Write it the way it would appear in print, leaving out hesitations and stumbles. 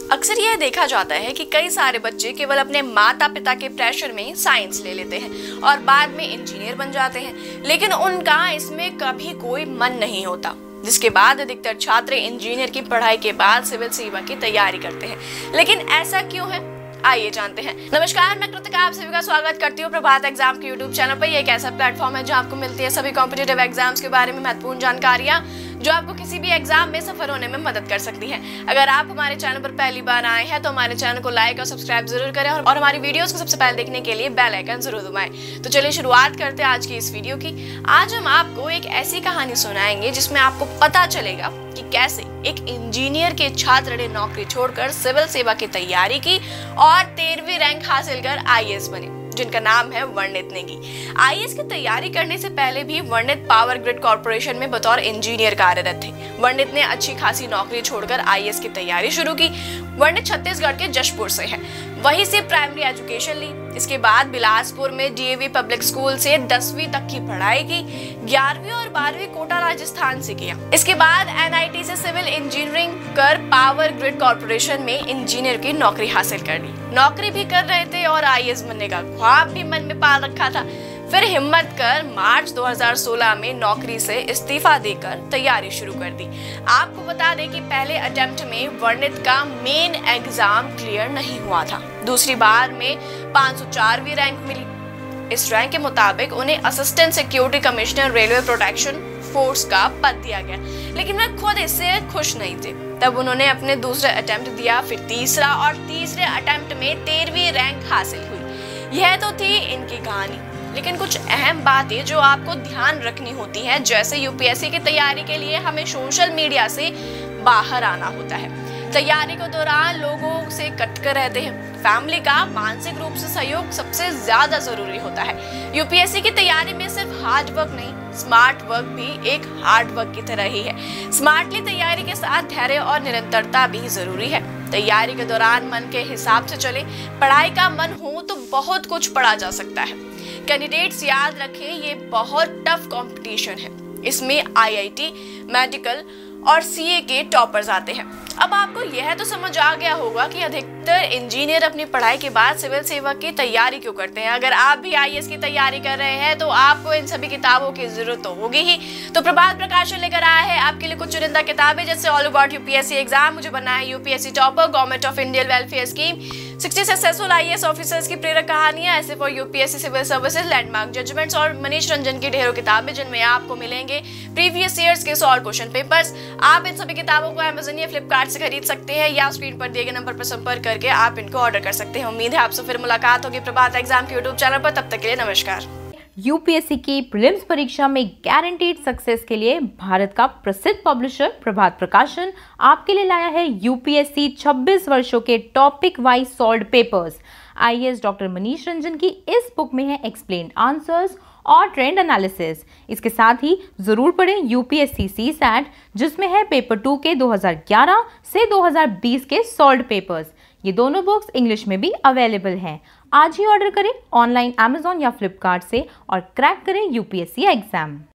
अक्सर यह देखा जाता है कि कई सारे बच्चे केवल अपने माता पिता के प्रेशर में साइंस ले लेते हैं और बाद में इंजीनियर बन जाते हैं, लेकिन उनका इसमें कभी कोई मन नहीं होता, जिसके बाद अधिकतर छात्र इंजीनियर की पढ़ाई के बाद सिविल सेवा की तैयारी करते हैं। लेकिन ऐसा क्यों है, आइए जानते हैं। नमस्कार, मैं कृतिका आप सभी का स्वागत करती हूँ प्रभात एग्जाम के यूट्यूब चैनल पर। यह एक ऐसा प्लेटफॉर्म है जहाँ आपको मिलती है सभी कॉम्पिटिटिव एग्जाम्स के बारे में महत्वपूर्ण जानकारियाँ जो आपको किसी भी एग्जाम में सफल होने में मदद कर सकती हैं। अगर आप हमारे चैनल पर पहली बार आए हैं तो हमारे चैनल को लाइक और सब्सक्राइब जरूर करें और हमारी वीडियोस को सबसे पहले देखने के लिए बेल आइकन जरूर दबाएं। तो चलिए शुरुआत करते हैं आज की इस वीडियो की। आज हम आपको एक ऐसी कहानी सुनाएंगे जिसमें आपको पता चलेगा कि कैसे एक इंजीनियर के छात्र ने नौकरी छोड़कर सिविल सेवा की तैयारी की और 13वीं रैंक हासिल कर आईएएस बने, जिनका नाम है वर्णित नेगी। आईएएस की तैयारी करने से पहले भी वर्णित पावर ग्रिड कॉर्पोरेशन में बतौर इंजीनियर कार्यरत थे। वर्णित ने अच्छी खासी नौकरी छोड़कर आईएएस की तैयारी शुरू की। वर्णित छत्तीसगढ़ के जशपुर से है, वहीं से प्राइमरी एजुकेशन ली। इसके बाद बिलासपुर में डीएवी पब्लिक स्कूल से 10वीं तक की पढ़ाई की। 11वीं और 12वीं कोटा राजस्थान से किया। इसके बाद एनआईटी से सिविल इंजीनियरिंग कर पावर ग्रिड कॉर्पोरेशन में इंजीनियर की नौकरी हासिल कर ली। नौकरी भी कर रहे थे और आईएएस बनने का ख्वाब भी मन में पाल रखा था। फिर हिम्मत कर मार्च 2016 में नौकरी से इस्तीफा देकर तैयारी शुरू कर दी। आपको बता दें कि पहले अटेम्प्ट में वर्णित का मेन एग्जाम क्लियर नहीं हुआ था। दूसरी बार में 504वीं रैंक मिली। इस रैंक के मुताबिक उन्हें assistant security commissioner railway protection force का पद दिया गया, लेकिन वे खुद इससे खुश नहीं थे। तब उन्होंने अपने दूसरे अटेम्प्ट दिया, फिर तीसरा और तीसरे अटेम्प्ट में 13वीं रैंक हासिल हुई। यह तो थी इनकी कहानी, लेकिन कुछ अहम बातें जो आपको ध्यान रखनी होती हैं, जैसे यूपीएससी की तैयारी के लिए हमें सोशल मीडिया से बाहर आना होता है। तैयारी के दौरान लोगों से कटकर रहते हैं। फैमिली का मानसिक रूप से सहयोग सबसे ज्यादा जरूरी होता है। यूपीएससी की तैयारी में सिर्फ हार्ड वर्क नहीं, स्मार्ट वर्क भी एक हार्ड वर्क की तरह ही है। स्मार्टली तैयारी के साथ धैर्य और निरंतरता भी जरूरी है। तैयारी के दौरान मन के हिसाब से चले। पढ़ाई का मन हो तो बहुत कुछ पढ़ा जा सकता है। कैंडिडेट्स याद रखें, ये बहुत टफ कंपटीशन है। इसमें आईआईटी, मेडिकल और सीए के टॉपर्स आते हैं। अब आपको यह तो समझ आ गया होगा कि अधिकतर इंजीनियर अपनी पढ़ाई के बाद सिविल सेवा की तैयारी क्यों करते हैं। अगर आप भी आईएएस की तैयारी कर रहे हैं तो आपको इन सभी किताबों की जरूरत तो होगी ही। तो प्रभात प्रकाशन लेकर आया है आपके लिए कुछ चुनिंदा किताबें, जैसे ऑल अबाउट यूपीएससी एग्जाम, मुझे बनना है UPSC topper, government of India welfare scheme, 60 successful IAS officers की प्रेरक कहानियां, ऐसे for UPSC civil services, landmark judgments और मनीष रंजन की ढेरों किताबें, जिनमें आपको मिलेंगे प्रीवियस ईयर्स के सॉल्व क्वेश्चन पेपर्स। आप इन सभी किताबों को अमेज़न या फ्लिपकार्ट से खरीद सकते हैं या स्क्रीन पर दिए गए नंबर पर संपर्क करके आप इनको ऑर्डर कर सकते हैं। उम्मीद है आपसे फिर मुलाकात होगी प्रभात एग्जाम के यूट्यूब चैनल पर। तब तक के लिए नमस्कार। यूपीएससी की प्रीलिम्स परीक्षा में गारंटीड सक्सेस के लिए भारत का प्रसिद्ध पब्लिशर प्रभात प्रकाशन आपके लिए लाया है यूपीएससी 26 वर्षों के topic wise solved papers. IAS doctor Manish Ranjan की इस बुक में है एक्सप्लेन्ड आंसर्स और ट्रेंड एनालिसिस। इसके साथ ही जरूर पढ़ें यूपीएससी सीसैट, जिसमें है पेपर 2 के 2011 से 2020 के सॉल्व्ड पेपर्स। ये दोनों बुक्स इंग्लिश में भी अवेलेबल हैं। आज ही ऑर्डर करें ऑनलाइन अमेज़न या फ्लिपकार्ट से और क्रैक करें यूपीएससी एग्जाम।